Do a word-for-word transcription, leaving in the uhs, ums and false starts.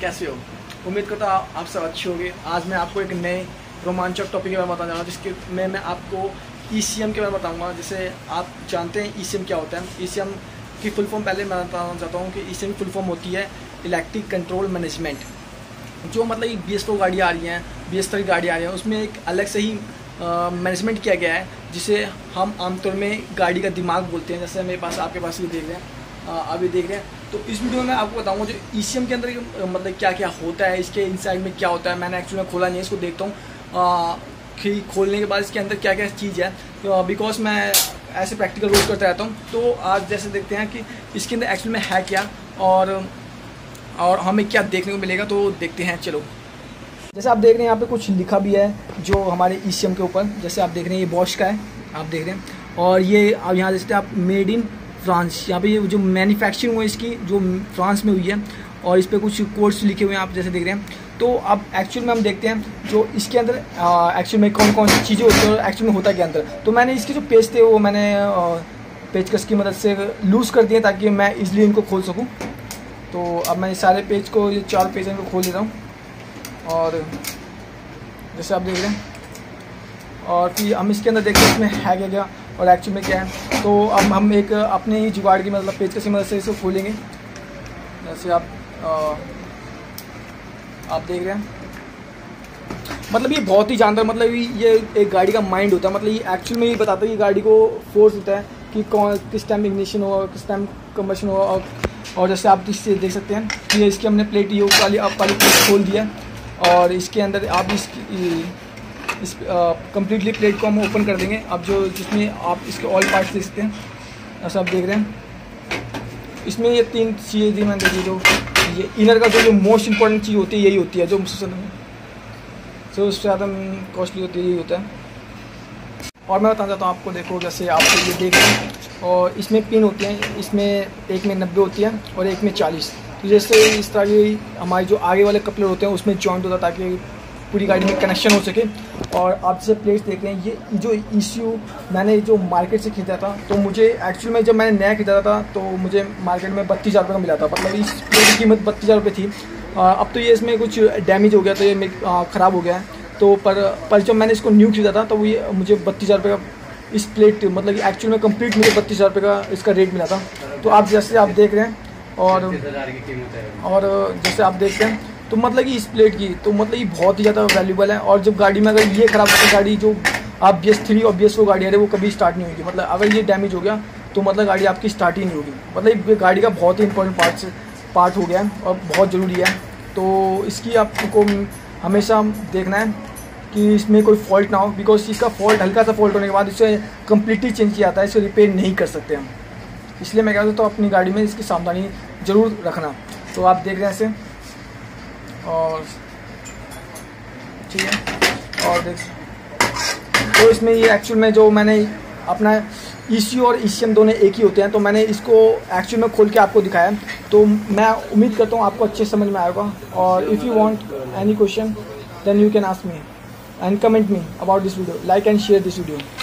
कैसे हो? उम्मीद करता हूँ आप सब अच्छे होंगे। आज मैं आपको एक नए रोमांचक टॉपिक के बारे में बताने जा रहा हूँ, जिसके में मैं आपको ई सी एम के बारे में बताऊँगा। जैसे आप जानते हैं ई सी एम क्या होता है। ई सी एम की फुल फॉर्म पहले मैं बताना चाहता हूँ कि ई सी एम की फुल फॉर्म होती है इलेक्ट्रिक कंट्रोल मैनेजमेंट। जो मतलब बी एस फोर गाड़ी आ रही हैं, बी एस थ्री गाड़ी आ रही हैं, उसमें एक अलग से ही मैनेजमेंट किया गया है, जिसे हम आमतौर में गाड़ी का दिमाग बोलते हैं। जैसे मेरे पास आपके पास ये देख रहे हैं, अभी देख रहे हैं। तो इस वीडियो में आपको बताऊंगा जो ई सी एम के अंदर मतलब क्या क्या होता है, इसके इनसाइड में क्या होता है। मैंने एक्चुअली खोला नहीं है, इसको देखता हूँ कि खोलने के बाद इसके अंदर क्या क्या चीज़ है, तो बिकॉज मैं ऐसे प्रैक्टिकल रोज करता रहता हूँ। तो आज जैसे देखते हैं कि इसके अंदर एक्चुअली में है क्या और और हमें क्या देखने को मिलेगा, तो देखते हैं। चलो, जैसे आप देख रहे हैं यहाँ पे कुछ लिखा भी है जो हमारे ई सी एम के ऊपर। जैसे आप देख रहे हैं ये बॉश का है, आप देख रहे हैं। और ये अब यहाँ जैसे आप मेड इन फ्रांस, यहाँ पे ये जो मैन्युफैक्चरिंग हुई इसकी जो फ्रांस में हुई है, और इस पर कुछ कोड्स लिखे हुए हैं, आप जैसे देख रहे हैं। तो अब एक्चुअल में हम देखते हैं जो इसके अंदर एक्चुअल में कौन कौन सी चीज़ें होती हैं और एक्चुअल में होता क्या अंदर। तो मैंने इसके जो पेज थे वो मैंने पेचकस की मदद से लूज़ कर दिए ताकि मैं इजीली इनको खोल सकूं। तो अब मैं सारे पेज को, ये चार पेज इनको खोल देता हूँ, और जैसे आप देख रहे हैं। और फिर हम इसके अंदर देखते हैं इसमें है क्या क्या और एक्चुअल में क्या है। तो अब हम एक अपने ही जुगाड़ की मतलब पेचकस की मदद से इसे खोलेंगे। जैसे आप आ, आप देख रहे हैं, मतलब ये बहुत ही जानदार, मतलब ये एक गाड़ी का माइंड होता है। मतलब ये एक्चुअल में ये बताता है कि गाड़ी को फोर्स होता है कि कौन किस टाइम इग्निशन होगा, किस टाइम कंबशन होगा। और, और जैसे आप इससे देख सकते हैं कि इसकी हमने प्लेट ये वाली आप वाली प्लेट खोल दिया, और इसके अंदर आप इसकी इस कम्प्लीटली प्लेट को हम ओपन कर देंगे। अब जो जिसमें आप इसके ऑल पार्ट्स देख सकते हैं, ऐसा आप देख रहे हैं। इसमें ये तीन चीज़ें थी, मैंने देखी। जो ये इनर का जो जो मोस्ट इंपॉर्टेंट चीज़ होती है यही होती है, जो सबसे ज़्यादा कॉस्टली होती है, यही होता है। और मैं बताना चाहता हूँ आपको, देखो जैसे आप ये देख रहे हैं, और इसमें पिन होती हैं। इसमें एक में नब्बे होती है और एक में चालीस। तो जैसे इस तरह की हमारे जो आगे वाले कपलर होते हैं उसमें जॉइंट होता है ताकि पूरी गाड़ी में कनेक्शन हो सके। और आप जैसे प्लेट्स देख रहे हैं, ये जो इश्यू मैंने जो मार्केट से खरीदा था, तो मुझे एक्चुअल में जब मैंने नया खरीदा था तो मुझे मार्केट में बत्तीस हज़ार रुपये का मिला था। मतलब इस प्लेट की कीमत बत्तीस हज़ार रुपये थी। अब तो ये इसमें कुछ डैमेज हो गया, तो ये ख़राब हो गया है। तो पर पर जब मैंने इसको न्यू खरीदा था तो वो ये मुझे बत्तीस हज़ार रुपये का इस प्लेट मतलब एक्चुअल में कंप्लीट मुझे बत्तीस हज़ार रुपये का इसका रेट मिला था। तो आप जैसे आप देख रहे हैं, और और जैसे आप देखते हैं, तो मतलब कि इस प्लेट की तो मतलब ये बहुत ही ज़्यादा वैल्यूबल है। और जब गाड़ी में अगर ये ख़राब होती है गाड़ी, जो आप बी एस थ्री और बी एस फोर गाड़ी आ रही है वो कभी स्टार्ट नहीं होगी। मतलब अगर ये डैमेज हो गया तो मतलब गाड़ी आपकी स्टार्ट ही नहीं होगी। मतलब ये गाड़ी का बहुत ही इंपॉर्टेंट पार्ट पार्ट हो गया है और बहुत ज़रूरी है। तो इसकी आपको हमेशा देखना है कि इसमें कोई फॉल्ट ना हो, बिकॉज इसका फॉल्ट हल्का सा फॉल्ट होने के बाद इसे कम्प्लीटली चेंज किया जाता है, इसे रिपेयर नहीं कर सकते हम। इसलिए मैं कहता हूँ तो अपनी गाड़ी में इसकी सावधानी ज़रूर रखना। तो आप देख रहे हैं ऐसे, और ठीक है। और देख तो इसमें ये एक्चुअल में जो मैंने अपना ई सी यू और ई सी एम दोनों एक ही होते हैं, तो मैंने इसको एक्चुअल में खोल के आपको दिखाया। तो मैं उम्मीद करता हूँ आपको अच्छे समझ में आएगा। और if you want any question then you can ask me and comment me about this video, like and share this video.